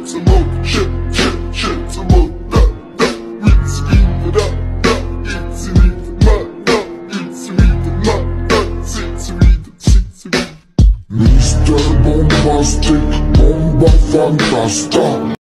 zum Mond, shit, zum Mond, it's wieder da, it's wieder Mr. Bombastic, Bomba Fantasta.